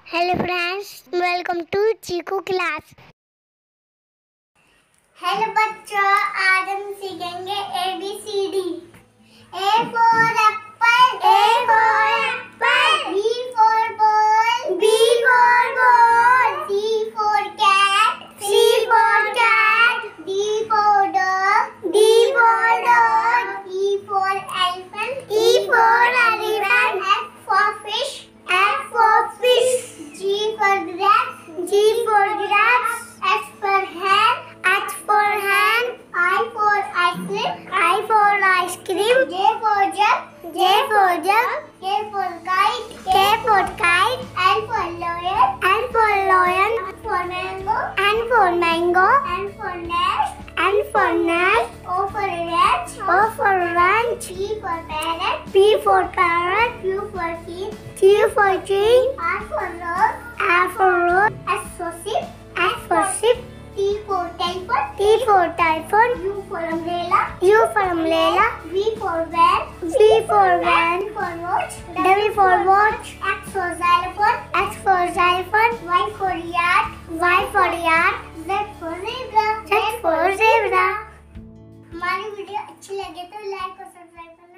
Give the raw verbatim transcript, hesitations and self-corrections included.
Hello friends, welcome to Cheeku class. Hello बच्चों, आज हम सीखेंगे A B C D. A for apple, A for apple. B for ball, B for ball. C for cat, C for cat. D for dog, D for dog. E for elephant, E for elephant. F for fish, F for fish. G for grapes, G for grapes. H for hen, H for hen. I for ice cream, I for ice cream. J for jug, J for jug. K for kite, K for kite. L for lion, L for lion. N for mango, N for mango. N for nest, N for nest. O for orange, O for orange. P for parrot, P for parrot. Q for key, Q for key. R for rose, R for rose. S for ship, S for ship. T for telephone, T for telephone. U for umbrella, U for umbrella. V for van, V for van. W for watch, W for watch. X for xylophone, X for xylophone. Y for yard, Y for yard. Z for zebra, Z for zebra। हमारी video अच्छी लगे तो like और subscribe करना।